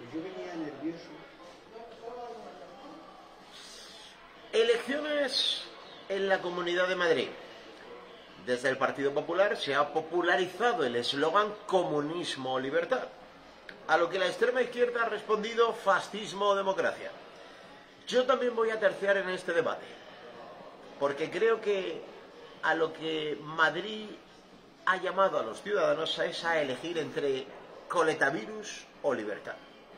Yo venía nervioso. Elecciones en la Comunidad de Madrid. Desde el Partido Popular se ha popularizado el eslogan comunismo o libertad, a lo que la extrema izquierda ha respondido fascismo o democracia. Yo también voy a terciar en este debate, porque creo que a lo que Madrid ha llamado a los ciudadanos es a elegir entre coletavirus o libertad.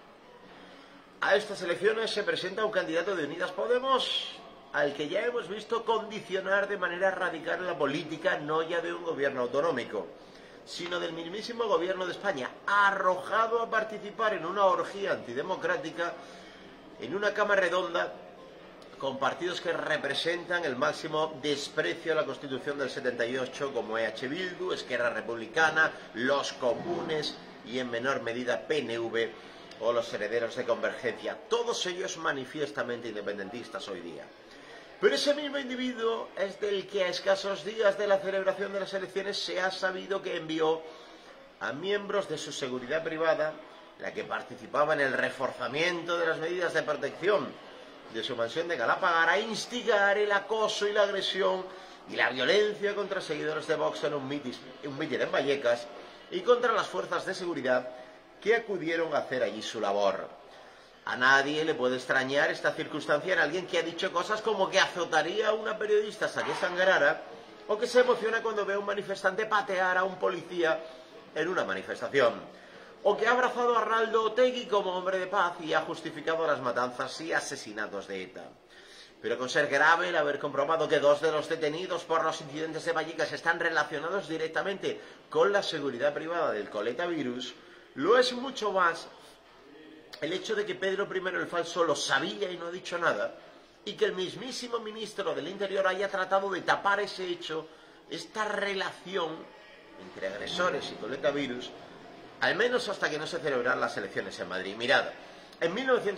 A estas elecciones se presenta un candidato de Unidas Podemos al que ya hemos visto condicionar de manera radical la política, no ya de un gobierno autonómico, sino del mismísimo gobierno de España, arrojado a participar en una orgía antidemocrática, en una cama redonda, con partidos que representan el máximo desprecio a la Constitución del 78, como EH Bildu, Esquerra Republicana, los Comunes y en menor medida PNV o los herederos de Convergencia, todos ellos manifiestamente independentistas hoy día. Pero ese mismo individuo es del que a escasos días de la celebración de las elecciones se ha sabido que envió a miembros de su seguridad privada, la que participaba en el reforzamiento de las medidas de protección de su mansión de Galapagar, a instigar el acoso y la agresión y la violencia contra seguidores de Vox en un mitin en Vallecas y contra las fuerzas de seguridad que acudieron a hacer allí su labor. A nadie le puede extrañar esta circunstancia en alguien que ha dicho cosas como que azotaría a una periodista hasta que sangrara, o que se emociona cuando ve a un manifestante patear a un policía en una manifestación, o que ha abrazado a Arnaldo Otegi como hombre de paz y ha justificado las matanzas y asesinatos de ETA. Pero con ser grave el haber comprobado que 2 de los detenidos por los incidentes de Vallecas están relacionados directamente con la seguridad privada del coletavirus, lo es mucho más el hecho de que Pedro I el Falso lo sabía y no ha dicho nada, y que el mismísimo ministro del Interior haya tratado de tapar ese hecho, esta relación entre agresores y coletavirus, al menos hasta que no se celebran las elecciones en Madrid. Mirad, en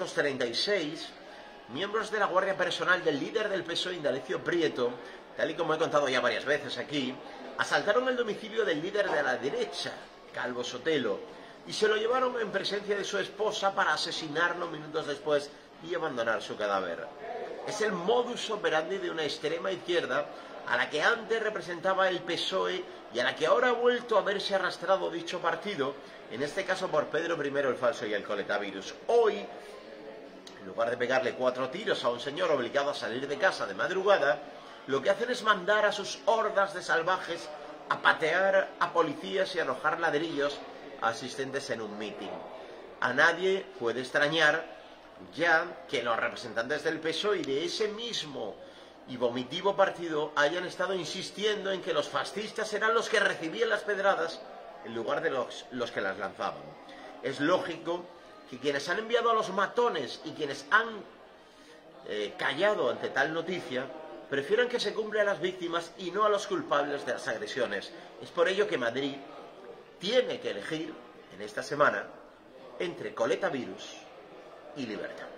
1936, miembros de la guardia personal del líder del PSOE, Indalecio Prieto, tal y como he contado ya varias veces aquí, asaltaron el domicilio del líder de la derecha, Calvo Sotelo, y se lo llevaron en presencia de su esposa para asesinarlo minutos después y abandonar su cadáver. Es el modus operandi de una extrema izquierda a la que antes representaba el PSOE y a la que ahora ha vuelto a verse arrastrado dicho partido, en este caso por Pedro I el Falso y el coletavirus. Hoy, en lugar de pegarle 4 tiros a un señor obligado a salir de casa de madrugada, lo que hacen es mandar a sus hordas de salvajes a patear a policías y a arrojar ladrillos a asistentes en un mitin. A nadie puede extrañar ya que los representantes del PSOE y de ese mismo y vomitivo partido hayan estado insistiendo en que los fascistas eran los que recibían las pedradas en lugar de los que las lanzaban. Es lógico que quienes han enviado a los matones y quienes han callado ante tal noticia prefieran que se cumpla a las víctimas y no a los culpables de las agresiones. Es por ello que Madrid tiene que elegir en esta semana entre coletavirus y libertad.